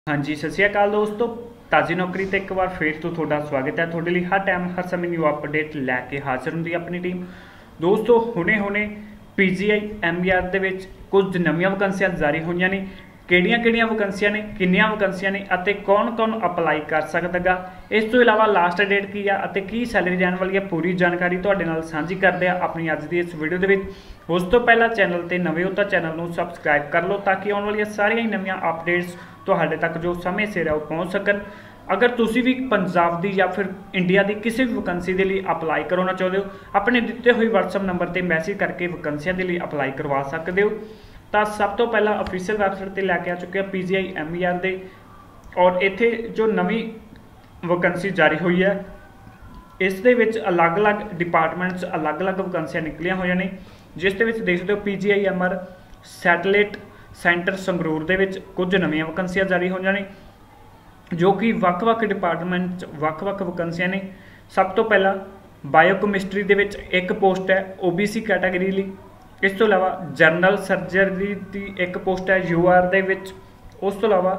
हाँ जी, सत श्री अकाल दोस्तों। ताज़ी नौकरी ते एक बार फिर तो थोड़ा स्वागत है। थोड़े लिए हर टाइम हर समय न्यू अपडेट लैके हाजिर होंगी अपनी टीम। दोस्तों हुणे हुणे PGI MER ਦੇ ਵਿੱਚ कुछ नवीं वैकेंसियां जारी होईयां ने। ਕਿਹੜੀਆਂ वैकेंसियां ने, किन्नियां वैकेंसियां ने ਅਤੇ कौन अप्लाई कर सकदा गा। इस तो इलावा लास्ट डेट की आ ਅਤੇ की सैलरी रहने वाली है, पूरी जानकारी तुहाडे नाल सांझी करदे आ अपनी अज दी इस वीडियो दे विच। उस तो पहला चैनल ते नवे हो तां चैनल नूं सबसक्राइब कर लो ताकि आउण वाली सारियां नवीं अपडेट्स तुहाडे तक जो समय सिर है वो पहुँच सकन। अगर तुसी भी पंजाब दी या फिर इंडिया की किसी भी वैकेंसी के लिए अप्लाई करवाना चाहते हो अपने दिते हुए WhatsApp नंबर पर मैसेज करके वैकेंसियां के लिए अप्लाई करवा सकते हो। तो सब तो पहला ऑफिशियल वैबसाइट पर लैके आ चुके हैं PGI MER दे, और इत्थे जो नवी वैकेंसी जारी हुई है इस दे विच अलग अलग डिपार्टमेंट्स अलग अलग वैकेंसियां निकलियां हुई ने, जिस दे विच देख सकते हो PGI MER satellite centre Sangrur दे विच कुछ नवीं वैकेंसियां जारी हुई ने जो कि वक्-वक् डिपार्टमेंट वक्-वक् वैकेंसियां ने। सब तो पहला बायोकैमिस्ट्री दे विच एक पोस्ट है OBC कैटेगरी लई। इस तो इलावा जनरल सर्जरी की एक पोस्ट है UR दे विच। उस तो इलावा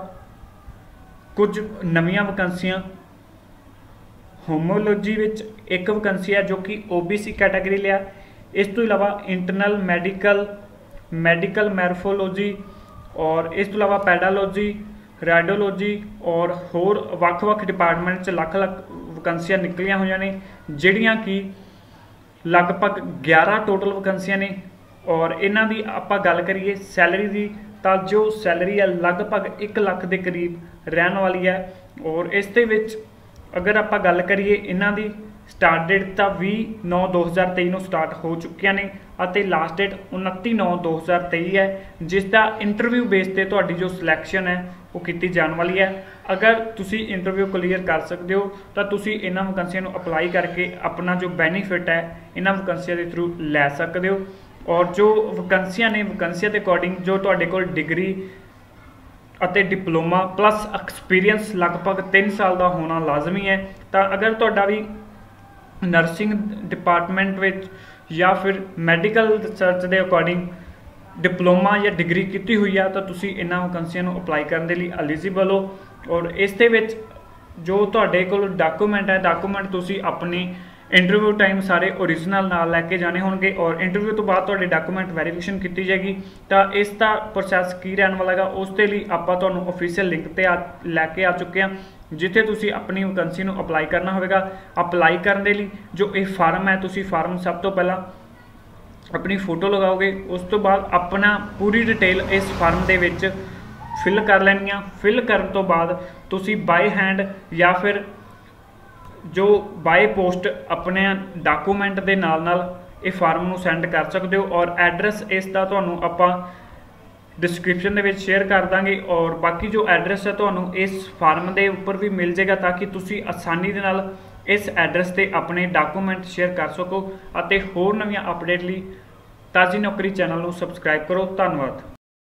कुछ नवीं वैकेंसियां होमोलॉजी विच एक वैकेंसी है जो कि OBC कैटेगरी लिया। इस तो इलावा इंटरनल मैडिकल मैरफोलॉजी और इस तो इलावा पैडालॉजी रेडियोलॉजी और होर वक्-वक् डिपार्टमेंट लख वैकेंसियां निकलियां हुई ने, जिहड़ियां कि लगभग 11 टोटल वैकेंसियां ने। और इन्हां दी आपां गल करिए सैलरी की, तो जो सैलरी है लगभग 1 लाख के करीब रहने वाली है। और इस दे विच अगर आपां गल करिए इन्हां दी स्टार्ट डेट तो 20/9/2023 नूं स्टार्ट हो चुकियां ने ਅਤੇ लास्ट डेट 29/9/2023 है, जिसका इंटरव्यू बेस पर तुहाडी जो सिलैक्शन है वो की जाने वाली है। अगर तुसी इंटरव्यू क्लीयर कर सकते हो तो तुसी इन्हां वैकेंसियां नूं अप्लाई करके अपना जो बैनीफिट है इन्हां वैकेंसियां के थ्रू लै सकते हो। और जो वैकेंसियां ने वैकेंसियां के अकॉर्डिंग जो तुहाडे कोल डिग्री ਅਤੇ डिप्लोमा प्लस एक्सपीरियंस लगभग 3 साल का होना लाजमी है। तो अगर तुहाडा भी नर्सिंग डिपार्टमेंट विच या फिर मैडिकल रिसर्च के अकॉर्डिंग डिप्लोमा या डिग्री की हुई है तो तुसी इन्हां वैकेंसियां नूं अप्लाई करने के लिए एलिजिबल हो। और इस दे विच जो तुहाडे कोल डॉक्यूमेंट है डॉक्यूमेंट तुसी अपनी इंटरव्यू टाइम सारे ओरिजिनल नाल लैके जाने होंगे और इंटरव्यू तो बाद तुहाडे डॉक्यूमेंट वेरीफिकेशन की जाएगी। तो इसका प्रोसैस की रहने वाला है उस दे लई आपां तुहानूं ऑफिशियल लिंक ते लैके आ चुके हैं, जिथे तुसी अपनी वैकेंसी नूं अप्लाई करना होगा। अप्लाई करने लई जो ये फार्म है तुसी फार्म सब तो पहला अपनी फोटो लगाओगे, उस तो बाद अपना पूरी डिटेल इस फार्म दे विच फिल कर लैनी है। फिल करन तो बाद तुसी बाय हैंड या फिर जो बाय पोस्ट अपने डॉक्यूमेंट के नाल ये फार्म नूं सेंड कर सकते हो। और एड्रैस इसका तुहानूं आपां डिस्क्रिप्शन दे विच शेयर कर देंगे, और बाकी जो एड्रैस है तुहानूं इस फार्म के उपर भी मिल जाएगा ताकि तुसी आसानी दे नाल इस एड्रैस से अपने डॉक्यूमेंट शेयर कर सको। और होर नवीं अपडेट लई ताज़ी नौकरी चैनल नूं सबसक्राइब करो। धन्नवाद।